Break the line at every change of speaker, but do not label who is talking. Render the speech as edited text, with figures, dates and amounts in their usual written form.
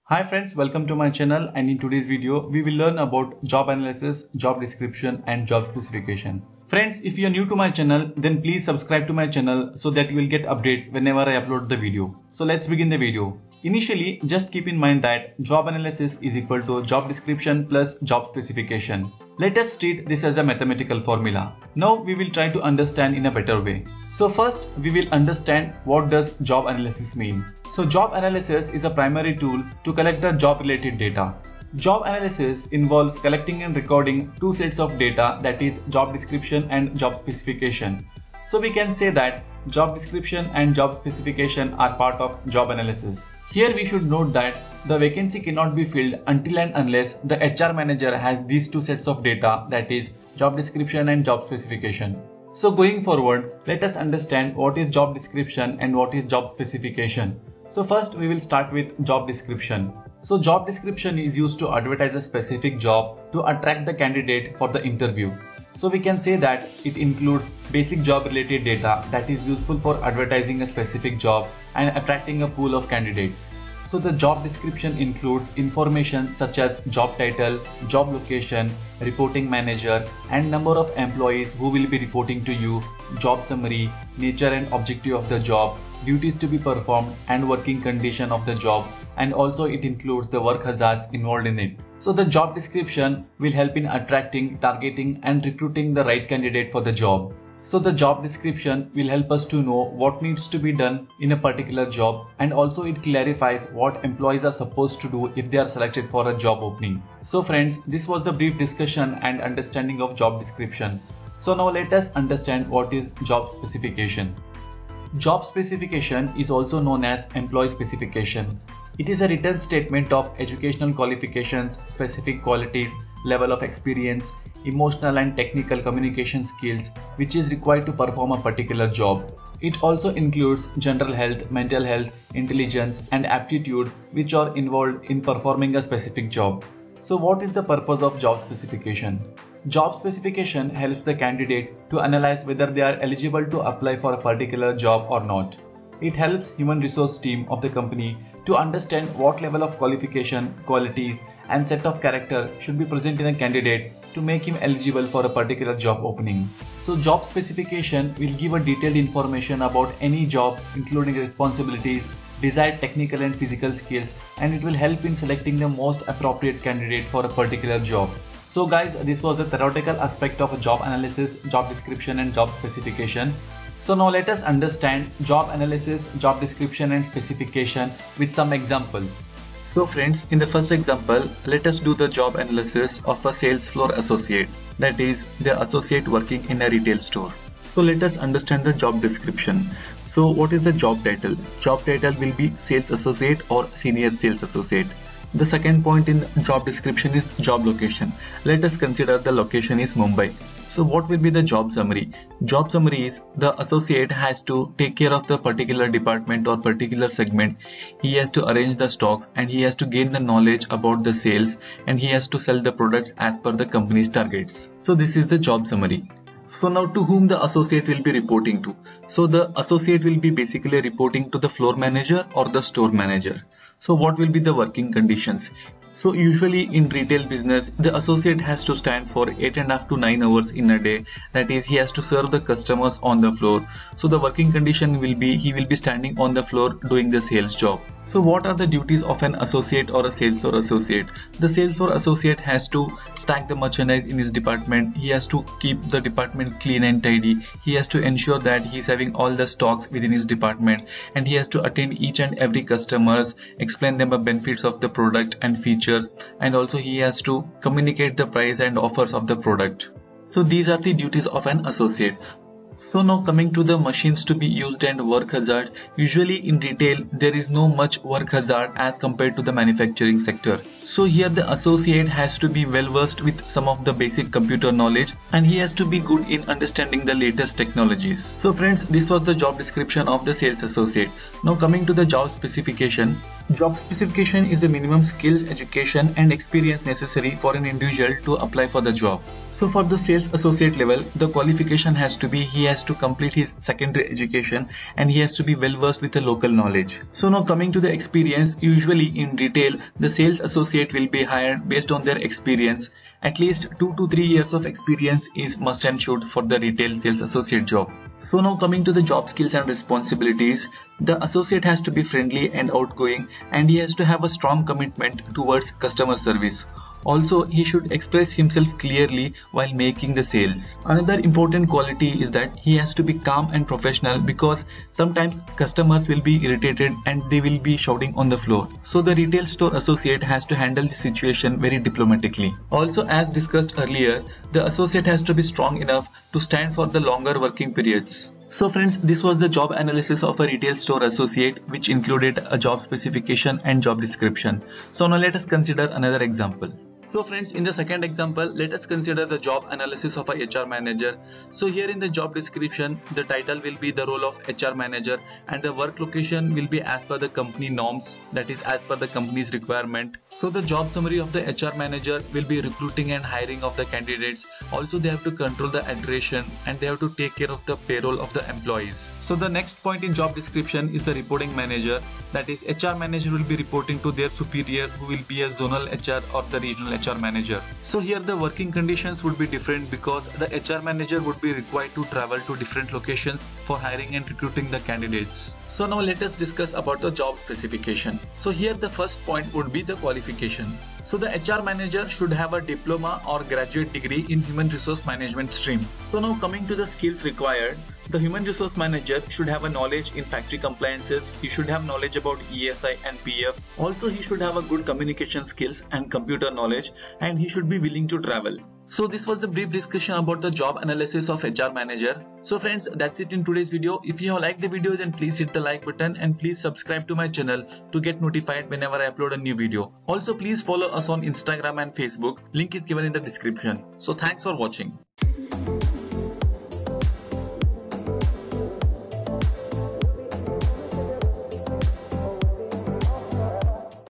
Hi friends, welcome to my channel, and in today's video we will learn about job analysis, job description and job specification. Friends, if you are new to my channel, then please subscribe to my channel so that you will get updates whenever I upload the video. So let's begin the video. Initially, just keep in mind that job analysis is equal to job description plus job specification. Let us treat this as a mathematical formula. Now we will try to understand in a better way. So first we will understand what does job analysis mean. So job analysis is a primary tool to collect the job related data. Job analysis involves collecting and recording two sets of data, that is job description and job specification. So we can say that job description and job specification are part of job analysis. Here we should note that the vacancy cannot be filled until and unless the HR manager has these two sets of data, that is job description and job specification. So going forward, let us understand what is job description and what is job specification. So first we will start with job description. So job description is used to advertise a specific job to attract the candidate for the interview. So we can say that it includes basic job related data that is useful for advertising a specific job and attracting a pool of candidates. So the job description includes information such as job title, job location, reporting manager and number of employees who will be reporting to you, job summary, nature and objective of the job, duties to be performed and working condition of the job, and also it includes the work hazards involved in it. So the job description will help in attracting, targeting and recruiting the right candidate for the job. So the job description will help us to know what needs to be done in a particular job, and also it clarifies what employees are supposed to do if they are selected for a job opening. So friends, this was the brief discussion and understanding of job description. So now let us understand what is job specification. Job specification is also known as employee specification. It is a written statement of educational qualifications, specific qualities, level of experience, emotional and technical communication skills which is required to perform a particular job. It also includes general health, mental health, intelligence and aptitude which are involved in performing a specific job. So what is the purpose of job specification? Job specification helps the candidate to analyze whether they are eligible to apply for a particular job or not. It helps human resource team of the company to understand what level of qualification, qualities and set of character should be present in a candidate to make him eligible for a particular job opening. So job specification will give a detailed information about any job including responsibilities, desired technical and physical skills, and it will help in selecting the most appropriate candidate for a particular job. So guys, this was the theoretical aspect of job analysis, job description and job specification. So now let us understand job analysis, job description and specification with some examples. So friends, in the first example, let us do the job analysis of a sales floor associate, that is the associate working in a retail store. So let us understand the job description. So what is the job title? Job title will be sales associate or senior sales associate. The second point in the job description is job location. Let us consider the location is Mumbai. So what will be the job summary? Job summary is the associate has to take care of the particular department or particular segment. He has to arrange the stocks and he has to gain the knowledge about the sales and he has to sell the products as per the company's targets. So this is the job summary. So now to whom the associate will be reporting to? So the associate will be basically reporting to the floor manager or the store manager. So what will be the working conditions? So usually in retail business, the associate has to stand for 8.5 to 9 hours in a day. That is, he has to serve the customers on the floor. So the working condition will be he will be standing on the floor doing the sales job. So what are the duties of an associate or a sales floor associate? The sales floor associate has to stack the merchandise in his department. He has to keep the department clean and tidy. He has to ensure that he is having all the stocks within his department, and he has to attend each and every customers, explain them the benefits of the product and features, and also he has to communicate the price and offers of the product. So these are the duties of an associate. So now coming to the machines to be used and work hazards. Usually in retail there is no much work hazard as compared to the manufacturing sector. So here the associate has to be well versed with some of the basic computer knowledge, and he has to be good in understanding the latest technologies. So friends, this was the job description of the sales associate. Now coming to the job specification. Job specification is the minimum skills, education and experience necessary for an individual to apply for the job. So for the sales associate level, the qualification has to be he has to complete his secondary education and he has to be well versed with the local knowledge. So now coming to the experience, usually in retail, the sales associate will be hired based on their experience. At least 2 to 3 years of experience is must and should for the retail sales associate job. So now coming to the job skills and responsibilities, the associate has to be friendly and outgoing, and he has to have a strong commitment towards customer service. Also, he should express himself clearly while making the sales. Another important quality is that he has to be calm and professional, because sometimes customers will be irritated and they will be shouting on the floor. So the retail store associate has to handle the situation very diplomatically. Also, as discussed earlier, the associate has to be strong enough to stand for the longer working periods. So friends, this was the job analysis of a retail store associate, which included a job specification and job description. So now let us consider another example. So friends, in the second example, let us consider the job analysis of a HR manager. So here in the job description, the title will be the role of HR manager and the work location will be as per the company norms, that is as per the company's requirement. So the job summary of the HR manager will be recruiting and hiring of the candidates. Also they have to control the attrition and they have to take care of the payroll of the employees. So the next point in job description is the reporting manager, that is HR manager will be reporting to their superior, who will be a zonal HR or the regional HR manager. So here the working conditions would be different, because the HR manager would be required to travel to different locations for hiring and recruiting the candidates. So now let us discuss about the job specification. So here the first point would be the qualification. So the HR manager should have a diploma or graduate degree in human resource management stream. So now coming to the skills required, the human resource manager should have a knowledge in factory compliances, he should have knowledge about ESI and PF. Also he should have a good communication skills and computer knowledge, and he should be willing to travel. So this was the brief discussion about the job analysis of HR manager. So friends, that's it in today's video. If you have liked the video, then please hit the like button and please subscribe to my channel to get notified whenever I upload a new video. Also please follow us on Instagram and Facebook. Link is given in the description. So thanks for watching.